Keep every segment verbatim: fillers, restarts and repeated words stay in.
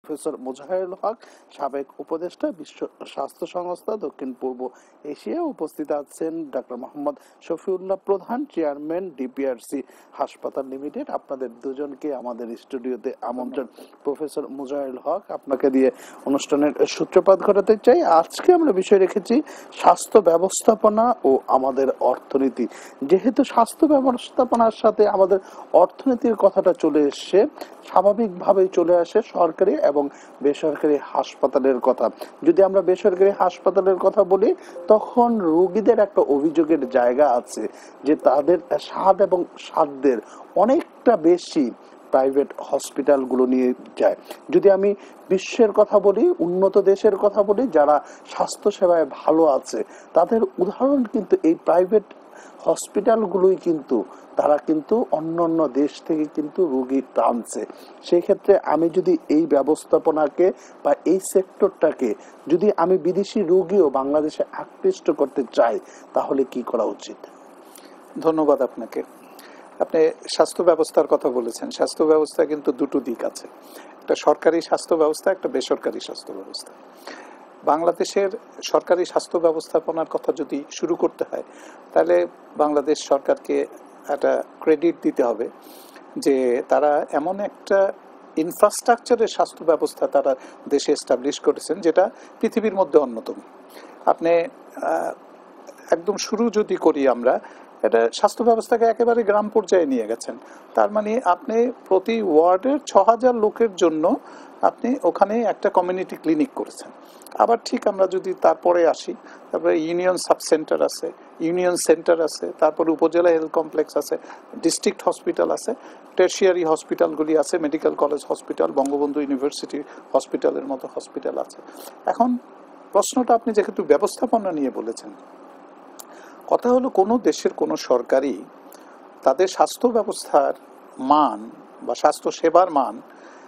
Professor Mozahirul হক, সাবেক উপদেষ্টা, বিশ্ব স্বাস্থ্য সংস্থা দক্ষিণ পূর্ব এশিয়া। উপস্থিত আছেন ডক্টর মোহাম্মদ শফিউল্লাহ প্রধান, চেয়ারম্যান ডিপিআরসি হাসপাতাল লিমিটেড। আপনাদের দুজনকে আমাদের স্টুডিওতে আমন্ত্রণ। প্রফেসর মোজাহিরুল হক, আপনাকে দিয়ে অনুষ্ঠানের সূত্রপাত ঘটাতে চাই। আজকে আমরা বিষয় রেখেছি স্বাস্থ্য ব্যবস্থাপনা ও আমাদের অর্থনীতি। যেহেতু স্বাস্থ্য ব্যবস্থাপনার সাথে আমাদের অর্থনীতির কথাটা চলে এসছে, স্বাভাবিকভাবেই চলে আসে সরকারি এবং বেসরকারি হাসপাতালের কথা। যদি আমরা বেসরকারি হাসপাতালের কথা বলি, তখন রোগীদের একটা অভিযোগের জায়গা আছে যে তাদের স্বাদ এবং সাধ্যের অনেকটা বেশি প্রাইভেট হসপিটালগুলো নিয়ে যায়। যদি আমি বিশ্বের কথা বলি, উন্নত দেশের কথা বলি, যারা স্বাস্থ্য সেবায় ভালো আছে, তাদের উদাহরণ কিন্তু এই প্রাইভেট হসপিটালগুলোই কিন্তু তারা কিন্তু অন্য অন্য দেশ থেকে কিন্তু রোগী টানছে। সেই ক্ষেত্রে আমি যদি এই ব্যবস্থাপনাকে বা এই সেক্টরটাকে যদি আমি বিদেশি রোগীও বাংলাদেশে আকৃষ্ট করতে চাই, তাহলে কি করা উচিত? ধন্যবাদ আপনাকে। আপনি স্বাস্থ্য ব্যবস্থার কথা বলেছেন। স্বাস্থ্য ব্যবস্থা কিন্তু দুটো দিক আছে, একটা সরকারি স্বাস্থ্য ব্যবস্থা, একটা বেসরকারি স্বাস্থ্য ব্যবস্থা। বাংলাদেশের সরকারি স্বাস্থ্য ব্যবস্থাপনার কথা যদি শুরু করতে হয়, তাহলে বাংলাদেশ সরকারকে একটা ক্রেডিট দিতে হবে যে তারা এমন একটা ইনফ্রাস্ট্রাকচারের স্বাস্থ্য ব্যবস্থা তারা দেশে এস্টাবলিশ করেছেন যেটা পৃথিবীর মধ্যে অন্যতম। আপনি একদম শুরু যদি করি আমরা, এটা স্বাস্থ্য ব্যবস্থাকে একেবারে গ্রাম পর্যায়ে নিয়ে গেছেন। তার মানে আপনি প্রতি ওয়ার্ডের ছ হাজার লোকের জন্য আপনি ওখানে একটা কমিউনিটি ক্লিনিক করেছেন। আবার ঠিক আমরা যদি তারপরে আসি, তারপরে ইউনিয়ন সাব সেন্টার আছে, ইউনিয়ন সেন্টার আছে, তারপরে উপজেলা হেলথ কমপ্লেক্স আছে, ডিস্ট্রিক্ট হসপিটাল আছে, টারশিয়ারি হসপিটালগুলি আছে, medical college hospital, Bangabandhu university হসপিটালের মতো হসপিটাল আছে। এখন প্রশ্নটা আপনি যেহেতু ব্যবস্থাপনা নিয়ে বলেছেন, কথা হলো কোনো দেশের কোনো সরকারি তাদের স্বাস্থ্য ব্যবস্থার মান বা স্বাস্থ্য সেবার মান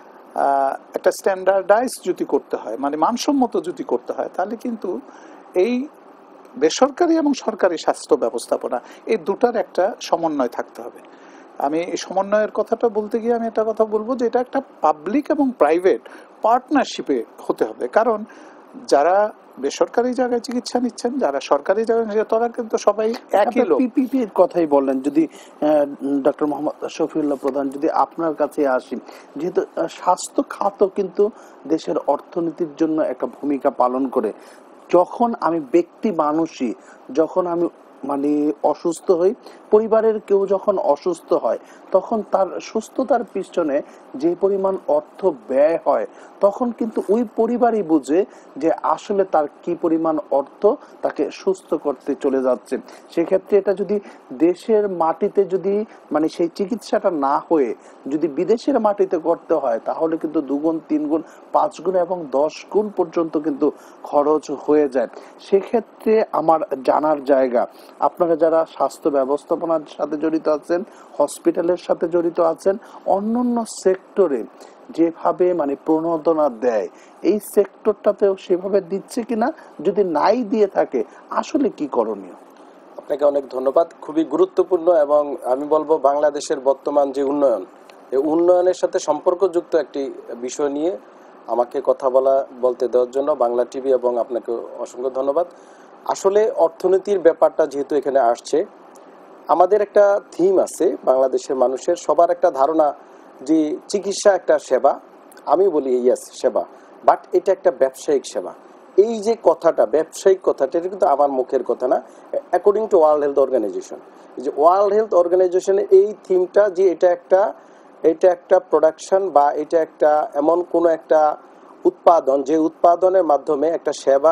একটা স্ট্যান্ডার্ডাইজ যদি করতে হয়, মানে মানসম্মত যদি করতে হয়, তাহলে কিন্তু এই বেসরকারি এবং সরকারি স্বাস্থ্য ব্যবস্থাপনা এই দুটার একটা সমন্বয় থাকতে হবে। আমি এই সমন্বয়ের কথাটা বলতে গিয়ে আমি একটা কথা বলবো যে এটা একটা পাবলিক এবং প্রাইভেট পার্টনারশিপে হতে হবে। কারণ যারা বেসরকারি জায়গায় চিকিৎসা নিচ্ছেন, যারা সরকারি জায়গায় নিচ্ছেন, তারা কিন্তু সবাই একই লোক। পিপিপির কথাই বললেন, যদি ডক্টর মোহাম্মদ শফিউল্লাহ প্রধান, যদি আপনার কাছে আসি, যেহেতু স্বাস্থ্য খাত কিন্তু দেশের অর্থনীতির জন্য একটা ভূমিকা পালন করে। যখন আমি ব্যক্তি মানুষই যখন আমি মানে অসুস্থ হই, পরিবারের কেউ যখন অসুস্থ হয়, তখন তার সুস্থতার পিছনে যে পরিমাণ অর্থ ব্যয় হয়, তখন কিন্তু ওই পরিবারই বুঝে যে আসলে তার কি পরিমাণ অর্থ তাকে সুস্থ করতে চলে যাচ্ছে। সেক্ষেত্রে এটা যদি দেশের মাটিতে যদি মানে সেই চিকিৎসাটা না হয়ে যদি বিদেশের মাটিতে করতে হয়, তাহলে কিন্তু দুগুণ, তিন গুণ, পাঁচ গুণ এবং দশ গুণ পর্যন্ত কিন্তু খরচ হয়ে যায়। সেক্ষেত্রে আমার জানার জায়গা, আপনারা যারা স্বাস্থ্য ব্যবস্থাপনার সাথে জড়িত আছেন, হসপিটালের সাথে জড়িত আছেন, অন্যান্য সেক্টরে যেভাবে মানে প্রণোদনা দেয়, এই সেক্টরটাতেও সেভাবে দিচ্ছে কিনা, যদি নাই দিয়ে থাকে আসলে কি করণীয়? আপনাকে অনেক ধন্যবাদ। খুবই গুরুত্বপূর্ণ এবং আমি বলবো বাংলাদেশের বর্তমান যে উন্নয়ন, এই উন্নয়নের সাথে সম্পর্কযুক্ত একটি বিষয় নিয়ে আমাকে কথা বলা বলতে দেওয়ার জন্য বাংলা টিভি এবং আপনাকে অসংখ্য ধন্যবাদ। আসলে অর্থনীতির ব্যাপারটা যেহেতু এখানে আসছে, আমাদের একটা থিম আছে বাংলাদেশের মানুষের সবার একটা ধারণা যে চিকিৎসা একটা সেবা। আমি বলি ইয়েস সেবা, বাট এটা একটা ব্যবসায়িক সেবা। এই যে কথাটা ব্যবসায়িক কথাটা, এটা কিন্তু আমার মুখের কথা না, according to World Health Organization. যে ওয়ার্ল্ড হেলথ অর্গানাইজেশনের এই থিমটা যে এটা একটা এটা একটা প্রোডাকশন বা এটা একটা এমন কোনো একটা উৎপাদন, যে উৎপাদনের মাধ্যমে একটা সেবা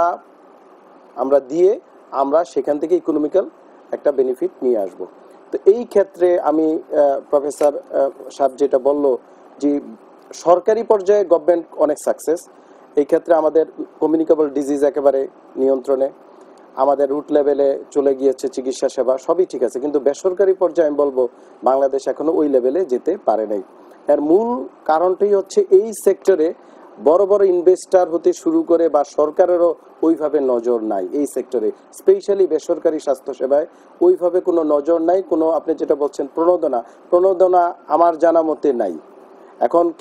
আমরা দিয়ে আমরা সেখান থেকে ইকোনমিক্যাল একটা বেনিফিট নিয়ে আসব। তো এই ক্ষেত্রে আমি প্রফেসর সাহেব যেটা বললো যে সরকারি পর্যায়ে গভর্নমেন্ট অনেক সাকসেস। এই ক্ষেত্রে আমাদের কমিউনিকেবল ডিজিজ একেবারে নিয়ন্ত্রণে, আমাদের রুট লেভেলে চলে গিয়েছে চিকিৎসা সেবা, সবই ঠিক আছে। কিন্তু বেসরকারি পর্যায়ে আমি বলবো বাংলাদেশ এখনো ওই লেভেলে যেতে পারে নাই। এর মূল কারণটাই হচ্ছে এই সেক্টরে বড় বড় ইনভেস্টার হতে শুরু করে বা সরকারেরও ওইভাবে নজর নাই এই সেক্টরে, স্পেশালি বেসরকারি স্বাস্থ্যসেবায় ওইভাবে কোনো নজর নাই। কোনো আপনি যেটা বলছেন প্রণোদনা, প্রণোদনা আমার জানা মতে নাই। এখন কেউ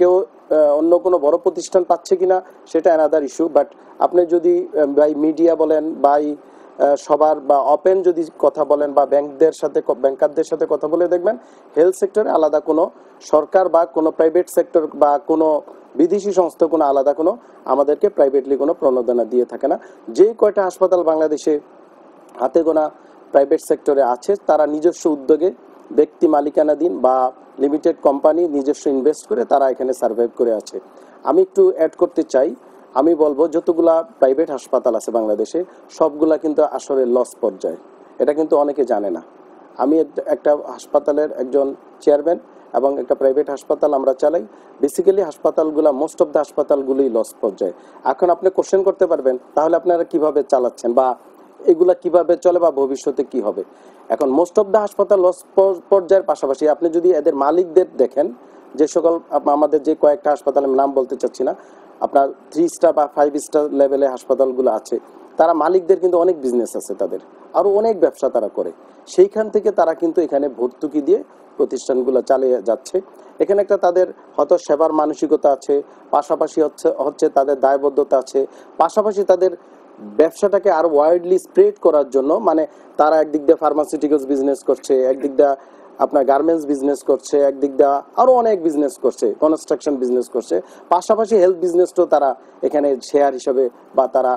অন্য কোনো বড় প্রতিষ্ঠান পাচ্ছে কিনা সেটা অ্যানাদার ইস্যু, বাট আপনি যদি বাই মিডিয়া বলেন, বাই সবার বা ওপেন যদি কথা বলেন বা ব্যাংকদের সাথে ব্যাংকারদের সাথে কথা বলে দেখবেন হেলথ সেক্টরে আলাদা কোনো সরকার বা কোনো প্রাইভেট সেক্টর বা কোনো বিদেশি সংস্থা কোনো আলাদা কোনো আমাদেরকে প্রাইভেটলি কোনো প্রণোদনা দিয়ে থাকে না। যেই কয়টা হাসপাতাল বাংলাদেশে হাতে গোনা প্রাইভেট সেক্টরে আছে তারা নিজস্ব উদ্যোগে ব্যক্তি মালিকানাধীন বা লিমিটেড কোম্পানি নিজস্ব ইনভেস্ট করে তারা এখানে সার্ভাইভ করে আছে। আমি একটু অ্যাড করতে চাই, আমি বলবো যতগুলা প্রাইভেট হাসপাতাল আছে বাংলাদেশে সবগুলা কিন্তু আসলে লস পর্যায়ে, এটা কিন্তু অনেকে জানে না। আমি একটা হাসপাতালের একজন চেয়ারম্যান এবং একটা প্রাইভেট হাসপাতাল আমরা চালাই। বেসিক্যালি হাসপাতালগুলো মোস্ট অফ দ্য হাসপাতালগুলোই লস পর্যায়ে। এখন আপনি কোশ্চেন করতে পারবেন তাহলে আপনারা কিভাবে চালাচ্ছেন বা এগুলা কিভাবে চলে বা ভবিষ্যতে কি হবে। এখন মোস্ট অফ দ্য হাসপাতাল লস পর্যায়ের পাশাপাশি আপনি যদি এদের মালিকদের দেখেন, যে সকল আমাদের যে কয়েকটা হাসপাতাল আমি নাম বলতে চাচ্ছি না, আপনার থ্রি স্টার বা ফাইভ স্টার লেভেলে হাসপাতালগুলো আছে, তারা মালিকদের কিন্তু অনেক বিজনেস আছে, তাদের আরো অনেক ব্যবসা তারা করে, সেইখান থেকে তারা কিন্তু এখানে ভর্তুকি দিয়ে প্রতিষ্ঠানগুলো চালিয়ে যাচ্ছে। এখানে একটা তাদের হয়তো সেবার মানসিকতা আছে, পাশাপাশি হচ্ছে হচ্ছে তাদের দায়বদ্ধতা আছে, পাশাপাশি তাদের ব্যবসাটাকে আরো ওয়াইডলি স্প্রেড করার জন্য, মানে তারা একদিক দিয়ে ফার্মাসিউটিক্যালস বিজনেস করছে, একদিক দিয়ে আপনার গার্মেন্টস বিজনেস করছে, একদিক দিয়ে আরো অনেক বিজনেস করছে, কনস্ট্রাকশন বিজনেস করছে, পাশাপাশি হেলথ বিজনেসটাও তারা এখানে শেয়ার হিসেবে বা তারা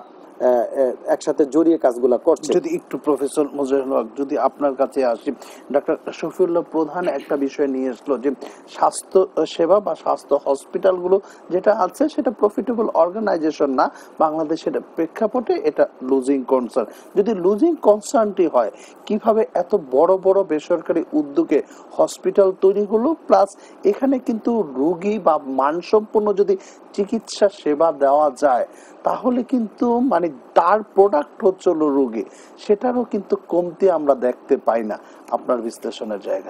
একসাথে জড়িয়ে কাজগুলা করছে। যদি একটু প্রফেসর মোজাহিরুল হক যদি আপনার কাছে আসি, ডক্টর শফিউল্লাহ প্রধান একটা বিষয় নিয়ে আসলো যে স্বাস্থ্য সেবা বা স্বাস্থ্য হসপিটালগুলো যেটা আছে সেটা প্রফিটেবল অর্গানাইজেশন না, বাংলাদেশের প্রেক্ষাপটে এটা লুজিং কনসার্ন। যদি লুজিং কনসার্নটি হয় কিভাবে এত বড় বড় বেসরকারি উদ্যোগে হসপিটাল তৈরি হলো, প্লাস এখানে কিন্তু রোগী বা মানসম্পন্ন যদি চিকিৎসা সেবা দেওয়া যায় তাহলে কিন্তু মানে তার প্রোডাক্ট হচ্ছে রোগী, সেটারও কিন্তু কমতি আমরা দেখতে পাই না। আপনার বিশ্লেষণের জায়গা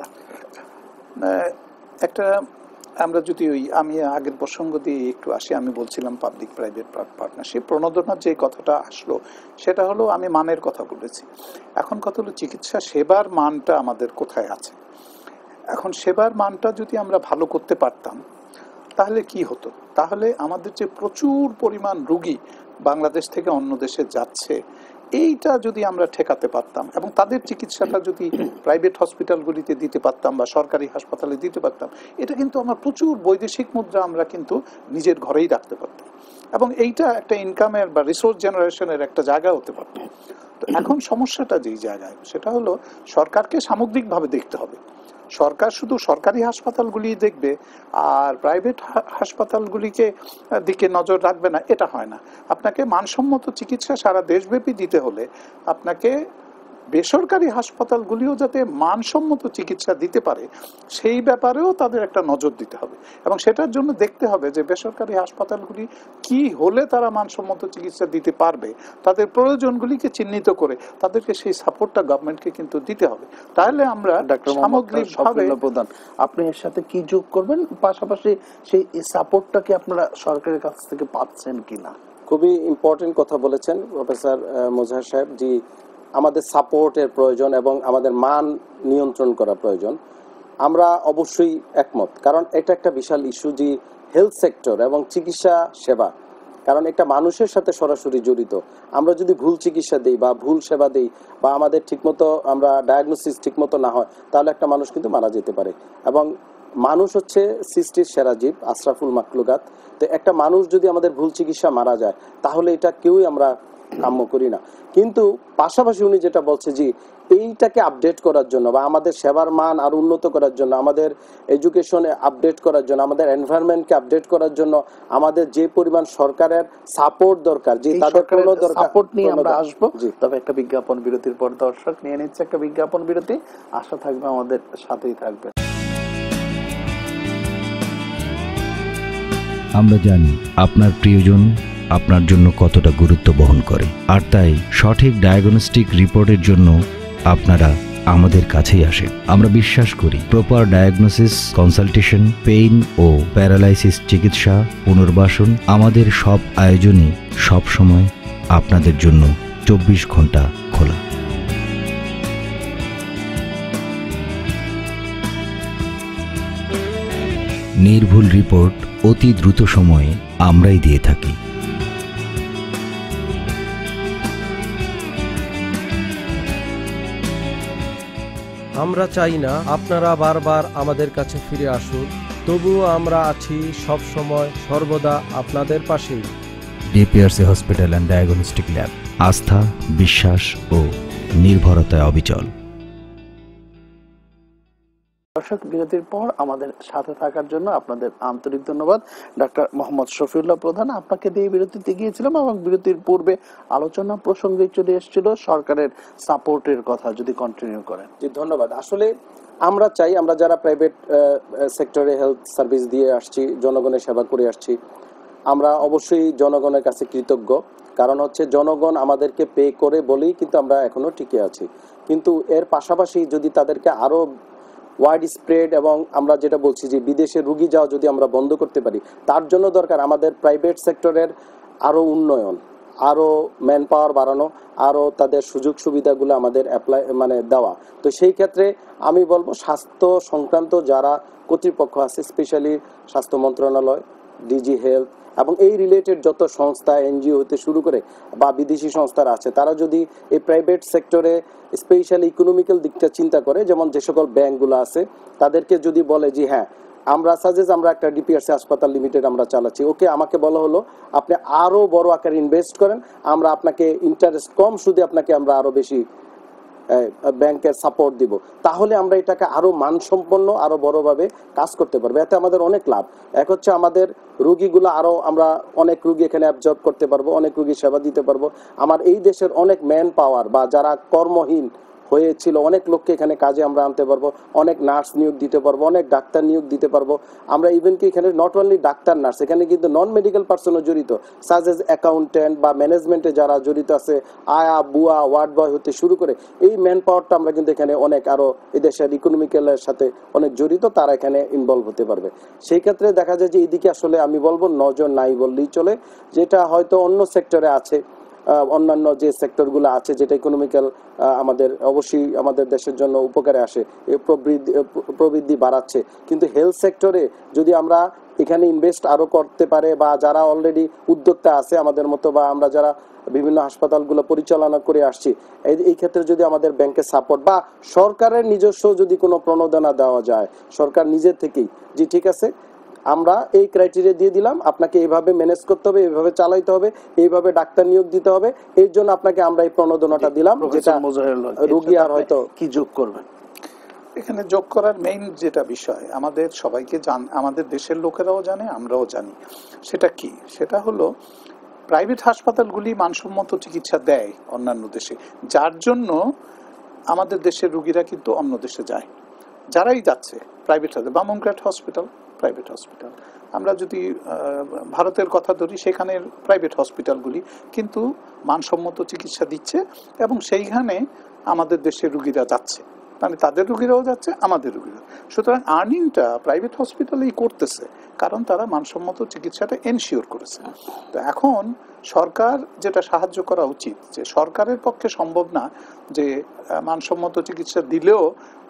একটা, আমরা যদি ওই আমি আগের প্রসঙ্গ দিয়ে একটু আসি, আমি বলছিলাম পাবলিক প্রাইভেট পার্টনারশিপ প্রণোদনার যে কথাটা আসলো সেটা হলো আমি মানের কথা বলেছি। এখন কথা হলো চিকিৎসা সেবার মানটা আমাদের কোথায় আছে। এখন সেবার মানটা যদি আমরা ভালো করতে পারতাম তাহলে কি হতো, তাহলে আমাদের যে প্রচুর পরিমাণ রোগী বাংলাদেশ থেকে অন্য দেশে যাচ্ছে এইটা যদি আমরা ঠেকাতে পারতাম এবং তাদের চিকিৎসাটা যদি প্রাইভেট হসপিটালগুলিতে দিতে পারতাম বা সরকারি হাসপাতালে দিতে পারতাম, এটা কিন্তু আমরা প্রচুর বৈদেশিক মুদ্রা আমরা কিন্তু নিজের ঘরেই রাখতে পারতাম এবং এইটা একটা ইনকামের বা রিসোর্স জেনারেশনের একটা জায়গা হতে পারত। তো এখন সমস্যাটা যেই জায়গায় সেটা হলো সরকারকে সামগ্রিকভাবে দেখতে হবে। সরকার শুধু সরকারি হাসপাতালগুলি দেখবে আর প্রাইভেট হাসপাতালগুলিকে দিকে নজর রাখবে না, এটা হয় না। আপনাকে মানসম্মত চিকিৎসা সারা দেশব্যাপী দিতে হলে আপনাকে বেসরকারি হাসপাতালগুলিও যাতে মানসম্মত চিকিৎসা দিতে পারে সেই ব্যাপারেও তাদের একটা নজর দিতে হবে এবং সেটার জন্য দেখতে হবে যে বেসরকারি হাসপাতালগুলি কি হলে তারা মানসম্মত চিকিৎসা দিতে পারবে, তাদের প্রয়োজনগুলিকে চিহ্নিত করে তাদেরকে সেই সাপোর্টটা গভর্নমেন্টকে কিন্তু দিতে হবে। তাহলে আমরা সামগ্রিকভাবে প্রধান আপনি এর সাথে কি যোগ করবেন, পাশাপাশি সেই সাপোর্টটাকে আপনারা সরকারের কাছ থেকে পাচ্ছেন কিনা? খুবই ইম্পর্টেন্ট কথা বলেছেন প্রফেসর মোজাহির সাহেব। জি, আমাদের সাপোর্টের প্রয়োজন এবং আমাদের মান নিয়ন্ত্রণ করা প্রয়োজন, আমরা অবশ্যই একমত। কারণ এটা একটা বিশাল ইস্যু যে হেলথ সেক্টর এবং চিকিৎসা সেবা, কারণ একটা মানুষের সাথে সরাসরি জড়িত। আমরা যদি ভুল চিকিৎসা দিই বা ভুল সেবা দিই বা আমাদের ঠিকমতো আমরা ডায়াগনোসিস ঠিকমতো না হয় তাহলে একটা মানুষ কিন্তু মারা যেতে পারে। এবং মানুষ হচ্ছে সৃষ্টির সেরা জীব, আশরাফুল মাখলুকাত। তো একটা মানুষ যদি আমাদের ভুল চিকিৎসা মারা যায় তাহলে এটা কেউই আমরা কাম্য করি না। কিন্তু পাশাপাশি উনি যেটা বলছে যে এইটাকে আপডেট করার জন্য বা আমাদের সেবার মান আর উন্নত করার জন্য, আমাদের এডুকেশনে আপডেট করার জন্য, আমাদের এনভায়রনমেন্টকে আপডেট করার জন্য আমাদের যে পরিমাণ সরকারের সাপোর্ট দরকার, যে তাদের কোনো দরকার সাপোর্ট নিয়ে আমরা আসবো। তবে একটা বিজ্ঞাপন বিরতির পর দর্শক নিয়ে নিচ্ছে একটা বিজ্ঞাপন বিরতি, আশা থাকবে আমাদের সাথেই থাকবে। আমরা জানি আপনার প্রিয়জন আপনার জন্য কতটা গুরুত্ব বহন করে, আর তাই সঠিক ডায়াগনস্টিক রিপোর্টের জন্য আপনারা আমাদের কাছেই আসেন। আমরা বিশ্বাস করি প্রপার ডায়াগনোসিস, কনসালটেশন, পেইন ও প্যারালাইসিস চিকিৎসা, পুনর্বাসন, আমাদের সব আয়োজনই সবসময় আপনাদের জন্য চব্বিশ ঘন্টা খোলা। নির্ভুল রিপোর্ট অতি দ্রুত সময়ে আমরাই দিয়ে থাকি। আমরা চাই না আপনারা বারবার আমাদের কাছে ফিরে আসুন, তবুও আমরা আছি সব সময় সর্বদা আপনাদের পাশেই। DPRC hospital and diagnostic lab, আস্থা, বিশ্বাস ও নির্ভরতায় অবিচল। দর্শক, বিরতির পর আমাদের সাথে থাকার জন্য আপনাদের আন্তরিক ধন্যবাদ। ডাক্তার মোহাম্মদ শফিউল্লাহ প্রধান, আপনাকে দিয়ে বিরতিতে গিয়েছিলাম এবং বিরতির পূর্বে আলোচনা প্রসঙ্গে চলে এসেছিল সরকারের সাপোর্টের কথা, যদি কন্টিনিউ করেন। জি, ধন্যবাদ। আসলে আমরা চাই, আমরা যারা প্রাইভেট সেক্টরে হেলথ সার্ভিস দিয়ে আসছি, জনগণের সেবা করে আসছি, আমরা অবশ্যই জনগণের কাছে কৃতজ্ঞ। কারণ হচ্ছে জনগণ আমাদেরকে পে করে বলেই কিন্তু আমরা এখনো টিকে আছি। কিন্তু এর পাশাপাশি যদি তাদেরকে আরো ওয়াইড স্প্রেড এবং আমরা যেটা বলছি যে বিদেশে রুগী যাওয়া যদি আমরা বন্ধ করতে পারি, তার জন্য দরকার আমাদের প্রাইভেট সেক্টরের আরো উন্নয়ন, আরো ম্যান পাওয়ার বাড়ানো, আরো তাদের সুযোগ সুবিধাগুলো আমাদের অ্যাপ্লাই মানে দেওয়া। তো সেই ক্ষেত্রে আমি বলবো স্বাস্থ্য সংক্রান্ত যারা কর্তৃপক্ষ আছে, স্পেশালি স্বাস্থ্য মন্ত্রণালয়, ডিজি হেলথ এবং এই রিলেটেড যত সংস্থা, এনজিও হতে শুরু করে বা বিদেশি সংস্থারা আছে, তারা যদি এই প্রাইভেট সেক্টরে স্পেশালি ইকোনমিক্যাল দিকটা চিন্তা করে, যেমন যে সকল ব্যাংকগুলো আছে তাদেরকে যদি বলে যে হ্যাঁ আমরা সাজেস আমরা একটা ডিপিআরসি হাসপাতাল লিমিটেড আমরা চালাচ্ছি, ওকে আমাকে বলা হলো আপনি আরো বড় আকারে ইনভেস্ট করেন, আমরা আপনাকে ইন্টারেস্ট কম সুদে আপনাকে আমরা আরো বেশি ব্যাংকের সাপোর্ট দিব, তাহলে আমরা এটাকে আরো মানসম্পন্ন আরো বড়ভাবে কাজ করতে পারবো। এতে আমাদের অনেক লাভ। এক হচ্ছে আমাদের রুগীগুলো আরো আমরা অনেক রুগী এখানে অ্যাবজর্ব করতে পারবো, অনেক রুগী সেবা দিতে পারবো। আমার এই দেশের অনেক ম্যান পাওয়ার বা যারা কর্মহীন হয়েছিল অনেক লোককে এখানে কাজে আমরা আনতে পারবো, অনেক নার্স নিয়োগ দিতে পারবো, অনেক ডাক্তার নিয়োগ দিতে পারবো। আমরা ইভেন কি এখানে নট অনলি ডাক্তার নার্স, এখানে কিন্তু নন মেডিকেল পার্সনও জড়িত, সাজ এজ অ্যাকাউন্টেন্ট বা ম্যানেজমেন্টে যারা জড়িত আছে, আয়া বুয়া ওয়ার্ড বয় হতে শুরু করে এই ম্যান পাওয়ারটা আমরা কিন্তু এখানে অনেক আরো এই দেশের ইকোনমিক্যালের সাথে অনেক জড়িত, তারা এখানে ইনভলভ হতে পারবে। সেই ক্ষেত্রে দেখা যায় যে এইদিকে আসলে আমি বলবো নজর নাই বললেই চলে, যেটা হয়তো অন্য সেক্টরে আছে, অন্যান্য যে সেক্টরগুলো আছে যেটা ইকোনমিক্যাল আমাদের অবশ্যই আমাদের দেশের জন্য উপকারে আসে, প্রবৃদ্ধি প্রবৃদ্ধি বাড়াচ্ছে। কিন্তু হেলথ সেক্টরে যদি আমরা এখানে ইনভেস্ট আরো করতে পারে বা যারা অলরেডি উদ্যোক্তা আছে আমাদের মতো বা আমরা যারা বিভিন্ন হাসপাতালগুলো পরিচালনা করে আসছি, এই ক্ষেত্রে যদি আমাদের ব্যাংকের সাপোর্ট বা সরকারের নিজস্ব যদি কোনো প্রণোদনা দেওয়া যায়, সরকার নিজের থেকেই যে ঠিক আছে আমরা এই ক্রাইটেরিয়া দিয়ে দিলাম, আপনাকে এইভাবে ম্যানেজ করতে হবে, এইভাবে চালাইতে হবে, এইভাবে ডাক্তার নিয়োগ দিতে হবে, এর জন্য আপনাকে আমরা এই প্রণোদনাটা দিলাম, যেটা রোগী আর হয়তো কি যোগ করবে। এখানে যোগ করার মেইন যেটা বিষয় আমাদের সবাইকে জান, আমাদের দেশের লোকেরাও জানে, আমরাও জানি, সেটা কি, সেটা হলো প্রাইভেট হাসপাতালগুলি মানসম্মত চিকিৎসা দেয় অন্যান্য দেশে, যার জন্য আমাদের দেশের রুগীরা কিন্তু অন্য দেশে যায়। যারাই যাচ্ছে প্রাইভেট হাসপাতাল, বামুনগ্রাট হসপিটাল প্রাইভেট হসপিটাল, আমরা যদি ভারতের কথা ধরি সেখানের প্রাইভেট হসপিটালগুলি কিন্তু মানসম্মত চিকিৎসা দিচ্ছে এবং সেইখানে আমাদের দেশের রুগীরা যাচ্ছে, মানে তাদের রুগীরাও যাচ্ছে, আমাদের রুগীরা। সুতরাং আর্নিংটা প্রাইভেট হসপিটালেই করতেছে, কারণ তারা মানসম্মত চিকিৎসাটা এনশিওর করেছে। তো এখন সরকার যেটা সাহায্য করা উচিত, যে সরকারের পক্ষে সম্ভব না যে মানসম্মত চিকিৎসা দিলেও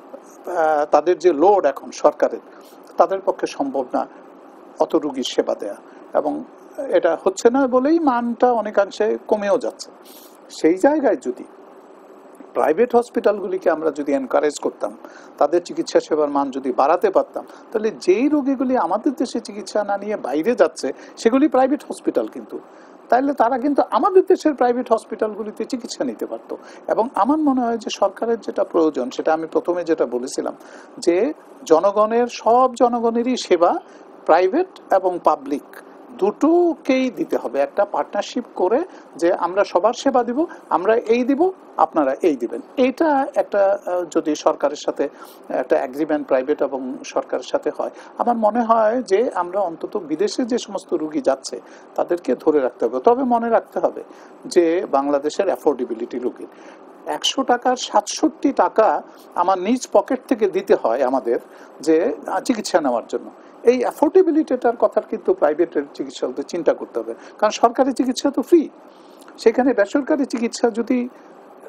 তাদের যে লোড এখন সরকারের, তাদের পক্ষে সম্ভব না অত রুগীর সেবা দেয়া, এবং এটা হচ্ছে না বলেই মানটা অনেকাংশে কমেও যাচ্ছে। সেই জায়গায় যদি প্রাইভেট হসপিটালগুলিকে আমরা যদি এনকারেজ করতাম, তাদের চিকিৎসা সেবার মান যদি বাড়াতে পারতাম, তাহলে যেই রোগীগুলি আমাদের দেশে চিকিৎসা না নিয়ে বাইরে যাচ্ছে সেগুলি প্রাইভেট হসপিটাল, কিন্তু তাইলে তারা কিন্তু আমাদের দেশের প্রাইভেট হসপিটালগুলিতে চিকিৎসা নিতে পারতো। এবং আমার মনে হয় যে সরকারের যেটা প্রয়োজন, সেটা আমি প্রথমে যেটা বলেছিলাম, যে জনগণের সব জনগণেরই সেবা প্রাইভেট এবং পাবলিক দুটোকেই দিতে হবে, একটা পার্টনারশিপ করে যে আমরা সবার সেবা দিব, আমরা এই দিব, আপনারা এই দিবেন। এইটা একটা যদি সরকারের সাথে একটা এগ্রিমেন্ট প্রাইভেট এবং সরকারের সাথে হয়, আমার মনে হয় যে আমরা অন্তত বিদেশে যে সমস্ত রুগী যাচ্ছে তাদেরকে ধরে রাখতে হবে। তবে মনে রাখতে হবে যে বাংলাদেশের অ্যাফোর্ডেবিলিটি রুগীর একশো টাকার সাতষট্টি টাকা আমার নিজ পকেট থেকে দিতে হয় আমাদের যে চিকিৎসা নেওয়ার জন্য। এই অ্যাফোর্ডেবিলিটিটার কথা কিন্তু প্রাইভেটের চিকিৎসকদের চিন্তা করতে হবে, কারণ সরকারি চিকিৎসা তো ফ্রি, সেখানে বেসরকারি চিকিৎসা যদি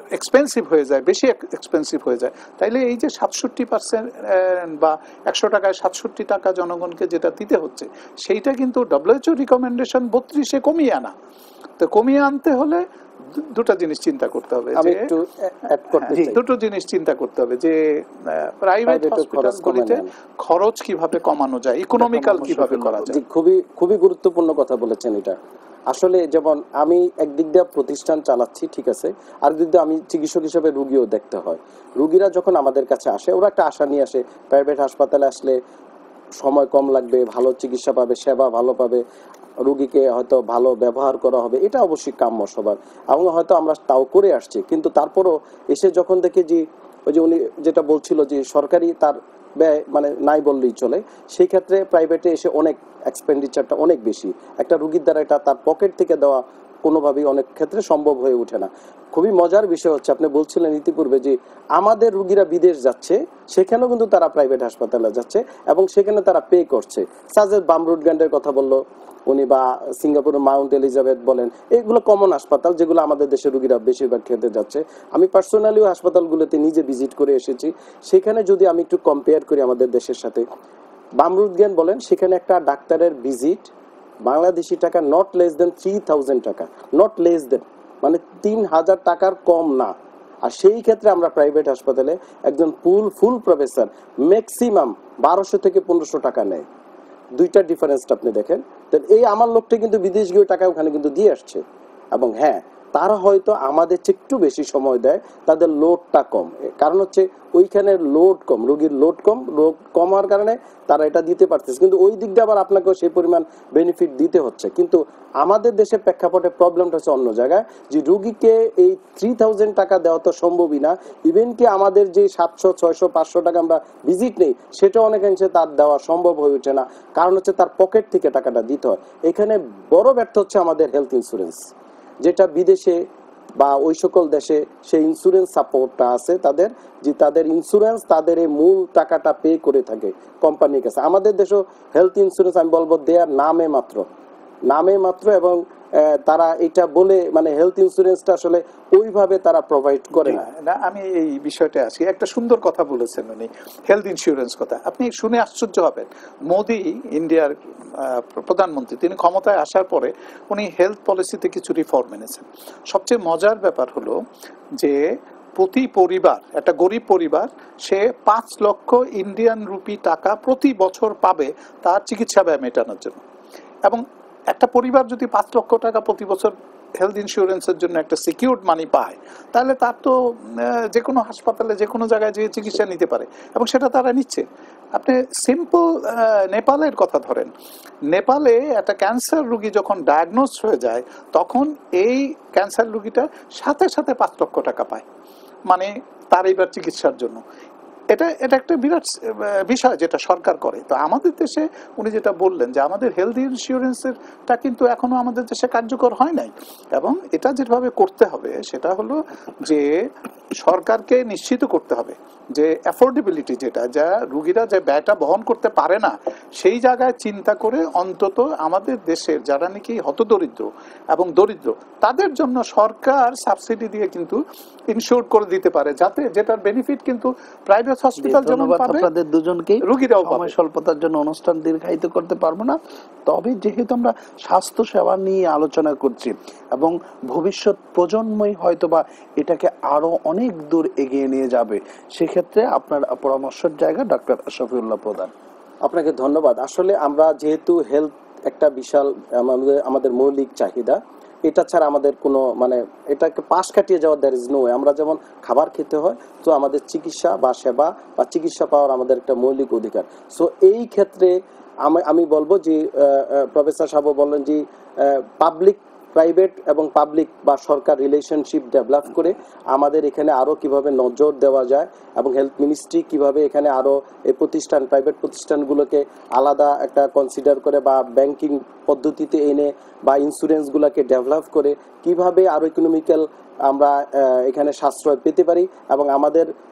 এক্সপেন্সিভ হয়ে যায়, বেশি এক্সপেন্সিভ হয়ে যায়, তাইলে এই যে সাতষট্টি পার্সেন্ট বা একশো টাকায় সাতষট্টি টাকা জনগণকে যেটা দিতে হচ্ছে, সেইটা কিন্তু ডব্লিউএইচও রিকমেন্ডেশন বত্রিশে কমিয়ে আনা। তো কমিয়ে আনতে হলে দুটো জিনিস চিন্তা করতে হবে, আমি যে একটু অ্যাড করতে চাই। দুটো জিনিস চিন্তা করতে হবে, যে প্রাইভেট হসপিটালগুলিতে খরচ কিভাবে কমানো যায়, ইকোনমিক্যাল কিভাবে করা যায়। খুবই খুবই গুরুত্বপূর্ণ কথা বলেছেন এটা। আসলে যেমন আমি একদিক দিয়ে প্রতিষ্ঠান চালাচ্ছি, ঠিক আছে, আর দিক দিয়ে আমি চিকিৎসক হিসেবে রুগীও দেখতে হয়। রুগীরা যখন আমাদের কাছে আসে, ওরা একটা আশা নিয়ে আসে, প্রাইভেট হাসপাতালে আসলে সময় কম লাগবে, ভালো চিকিৎসা পাবে, সেবা ভালো পাবে, রুগীকে হয়তো ভালো ব্যবহার করা হবে, এটা অবশ্যই কাম্য সবার, এবং হয়তো আমরা তাও করে আসছি। কিন্তু তারপরও এসে যখন দেখি যে ওই যে উনি যেটা বলছিল যে সরকারি তার ব্যয় মানে নাই বললেই চলে, সেই ক্ষেত্রে প্রাইভেটে এসে অনেক এক্সপেন্ডিচারটা অনেক বেশি, একটা রুগীর দ্বারা এটা তার পকেট থেকে দেওয়া কোনোভাবেই অনেক ক্ষেত্রে সম্ভব হয়ে ওঠে না। খুবই মজার বিষয় হচ্ছে, আপনি বলছিলেন ইতিপূর্বে যে আমাদের রুগীরা বিদেশ যাচ্ছে, সেখানেও কিন্তু তারা প্রাইভেট হাসপাতালে যাচ্ছে এবং সেখানে তারা পে করছে। সাজেদ বামরুডগ্যান্ডের কথা বললো উনি, বা সিঙ্গাপুরের মাউন্ট এলিজাবেথ বলেন, এগুলো কমন হাসপাতাল যেগুলো আমাদের দেশের রুগীরা বেশিরভাগ খেতে যাচ্ছে। আমি পার্সোনালিও হাসপাতালগুলোতে নিজে ভিজিট করে এসেছি। সেখানে যদি আমি একটু কম্পেয়ার করি আমাদের দেশের সাথে, বামরুদজ্ঞান বলেন, সেখানে একটা ডাক্তারের visit Bangladeshi taka not less than three thousand taka, not less than, মানে তিন হাজার টাকার কম না। আর সেই ক্ষেত্রে আমরা প্রাইভেট হাসপাতালে একজন ফুল ফুল প্রফেসর ম্যাক্সিমাম বারোশো থেকে পনেরোশো টাকা নেয়। দুইটা ডিফারেন্সটা আপনি দেখেন। এই আমার লোকটা কিন্তু বিদেশ গিয়ে টাকা ওখানে কিন্তু দিয়ে আসছে, এবং হ্যাঁ তারা হয়তো আমাদের চেয়ে একটু বেশি সময় দেয়, তাদের লোডটা কম, কারণ হচ্ছে ওইখানে লোড কম, রোগীর লোড কম, রোগ কম হওয়ার কারণে তারা এটা দিতে পারতেছে। কিন্তু ওই দিক দিয়ে আবার আপনাকেও সেই পরিমাণ বেনিফিট দিতে হচ্ছে। কিন্তু আমাদের দেশের প্রেক্ষাপটে প্রবলেমটা হচ্ছে অন্য জায়গায়, যে রুগীকে এই থ্রি থাউজেন্ড টাকা দেওয়া তো সম্ভবই না। ইভেন কি আমাদের যে সাতশো ছয়শো পাঁচশো টাকা আমরা ভিজিট নেই, সেটা অনেকাংশে তার দেওয়া সম্ভব হয়ে ওঠে না, কারণ হচ্ছে তার পকেট থেকে টাকাটা দিতে হয়। এখানে বড় ব্যর্থ হচ্ছে আমাদের হেলথ ইন্স্যুরেন্স, যেটা বিদেশে বা ওই সকল দেশে সেই ইন্স্যুরেন্স সাপোর্টটা আছে তাদের, যে তাদের ইন্স্যুরেন্স তাদের এই মূল টাকাটা পে করে থাকে কোম্পানির কাছে। আমাদের দেশেও হেলথ ইন্স্যুরেন্স আমি বলবো দেয়ার নামে মাত্র, নামে মাত্র, এবং তারা এটা বলে মানে হেলথ ইন্স্যুরেন্সটা আসলে ওইভাবে তারা প্রোভাইড করে না। আমি এই বিষয়টা আছি, একটা সুন্দর কথা বলেছেন উনি, হেলথ ইন্স্যুরেন্স কথা। আপনি শুনে আশ্চর্য হবেন, মোদি ইন্ডিয়ার প্রধানমন্ত্রী, তিনি ক্ষমতায় আসার পরে উনি হেলথ পলিসিতে কিছু রিফর্ম এনেছেন। সবচেয়ে মজার ব্যাপার হলো যে প্রতি পরিবার, একটা গরিব পরিবার, সে পাঁচ লক্ষ ইন্ডিয়ান রুপি টাকা প্রতি বছর পাবে তার চিকিৎসা ব্যয় মেটানোর জন্য। এবং একটা পরিবার যদি পাঁচ লক্ষ টাকা প্রতি বছর হেলথ ইন্স্যুরেন্সের জন্য একটা সিকিউরড মানি পায়, তাহলে তার তো যে কোনো হাসপাতালে যে কোনো জায়গায় যে চিকিৎসা নিতে পারে, এবং সেটা তারা নিচ্ছে। আপনি সিম্পল নেপালের কথা ধরেন, নেপালে একটা ক্যান্সার রোগী যখন ডায়াগনোস হয়ে যায়, তখন এই ক্যান্সার রোগীটা সাথে সাথে পাঁচ লক্ষ টাকা পায়, মানে তার এইবার চিকিৎসার জন্য। এটা এটা একটা বিরাট বিষয় যেটা সরকার করে। তো আমাদের দেশে উনি যেটা বললেন যে আমাদের হেলথ ইন্স্যুরেন্সেরটা কিন্তু এখনো আমাদের দেশে কার্যকর হয় নাই, এবং এটা যেভাবে করতে হবে সেটা হলো যে সরকারকে নিশ্চিত করতে হবে যে অ্যাফোর্ডেবিলিটি, যেটা যা রুগীরা যে ব্যয়টা বহন করতে পারে না, সেই জায়গায় চিন্তা করে অন্তত আমাদের দেশের যারা নাকি হতদরিদ্র এবং দরিদ্র, তাদের জন্য সরকার সাবসিডি দিয়ে কিন্তু ইনশিওর করে দিতে পারে, যাতে যেটার বেনিফিট কিন্তু প্রাইভেট হসপিটাল যেমন পাবে, আপনাদের দুজনকেই রোগীরাও পাবে। সময় স্বল্পতার জন্য অনুষ্ঠান দীর্ঘায়িত করতে পারবো না, তবে যেহেতু আমরা স্বাস্থ্য সেবা নিয়ে আলোচনা করছি এবং ভবিষ্যৎ প্রজন্মই হয়তোবা এটাকে আরো অনেক দূর এগিয়ে নিয়ে যাবে, সেক্ষেত্রে আপনার পরামর্শের জায়গা ডক্টর শফিউল্লাহ প্রধান। আপনাকে ধন্যবাদ। আসলে আমরা যেহেতু হেলথ একটা বিশাল আমাদের আমাদের মৌলিক চাহিদা, এটা ছাড়া আমাদের কোনো মানে এটাকে পাশ কাটিয়ে যাওয়ার দ্যার ইজ নো ওয়ে। আমরা যেমন খাবার খেতে হয়, তো আমাদের চিকিৎসা বা সেবা বা চিকিৎসা পাওয়ার আমাদের একটা মৌলিক অধিকার। সো এই ক্ষেত্রে আমি আমি বলবো যে প্রফেসর সাহেব বললেন যে পাবলিক প্রাইভেট এবং পাবলিক বা সরকার রিলেশনশিপ ডেভেলপ করে আমাদের এখানে আরো কিভাবে নজর দেওয়া যায়, এবং হেলথ মিনিস্ট্রি কিভাবে এখানে আরো এই প্রতিষ্ঠান প্রাইভেট প্রতিষ্ঠানগুলোকে আলাদা একটা কনসিডার করে বা ব্যাংকিং পদ্ধতিতে এনে বা ইন্স্যুরেন্সগুলোকে ডেভেলপ করে কিভাবে আরো ইকোনমিক্যাল আমরা এখানে সাশ্রয় পেতে পারি, এবং আমাদের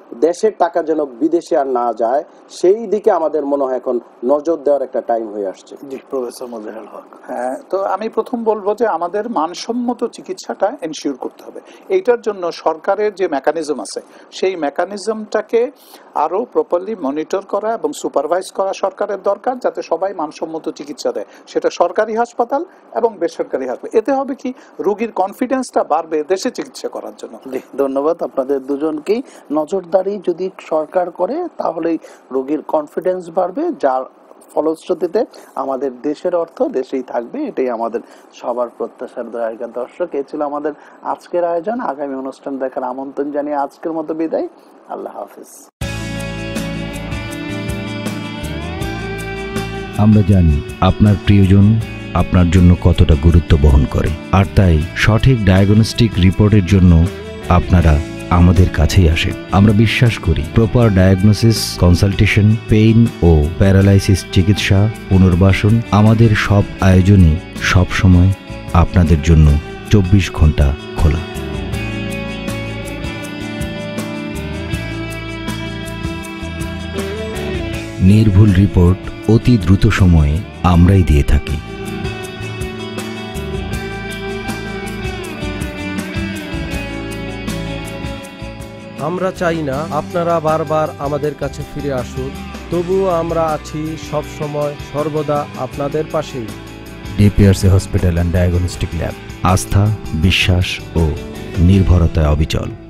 দেশের টাকা যেন বিদেশে আর না যায়, সেই দিকে আমাদের মনে হয় এখন নজর দেওয়ার একটা টাইম হয়ে আসছে। জি প্রফেসর মজিবুল হক। হ্যাঁ, তো আমি প্রথম বলবো যে আমাদের মানসম্মত চিকিৎসাটা এনশিওর করতে হবে। এইটার জন্য সরকারের যে মেকানিজম আছে সেই মেকানিজমটাকে আরো প্রপারলি মনিটর করা এবং সুপারভাইজ করা সরকারের দরকার, যাতে সবাই মানসম্মত চিকিৎসা দেয়, সেটা সরকারি হাসপাতাল এবং বেসরকারি হাসপাতাল। এতে হবে কি, রোগীর কনফিডেন্সটা বাড়বে দেশে চিকিৎসা করার জন্য। জি ধন্যবাদ আপনাদের দুজনকেই। নজরদারি যদি সরকার করে তাহলেই রোগীর কনফিডেন্স বাড়বে, যার ফলশ্রুতিতে আমাদের দেশের অর্থ দেশেই থাকবে, এটাই আমাদের সবার প্রত্যাশার জায়গা। দর্শক, এ ছিল আমাদের আজকের আয়োজন। আগামী অনুষ্ঠান দেখার আমন্ত্রণ জানিয়ে আজকের মতো বিদায়। আল্লাহ হাফিজ। আমরা জানি আপনার প্রিয়জন আপনার জন্য কতটা গুরুত্ব বহন করে, আর তাই সঠিক ডায়াগনস্টিক রিপোর্টের জন্য আপনারা আমাদের কাছেই আসেন। আমরা বিশ্বাস করি প্রপার ডায়াগনোসিস, কনসালটেশন, পেইন ও প্যারালাইসিস চিকিৎসা, পুনর্বাসন, আমাদের সব আয়োজনই সব সময় আপনাদের জন্য চব্বিশ ঘন্টা খোলা। নির্ভুল রিপোর্ট অতি দ্রুত সময়ে আমরাই দিয়ে থাকি। আমরা চাই না আপনারা বারবার আমাদের কাছে ফিরে আসুন, তবুও আমরা আছি সব সময় সর্বদা আপনাদের পাশেই। DPRC hospital and diagnostic lab, আস্থা, বিশ্বাস ও নির্ভরতায় অবিচল।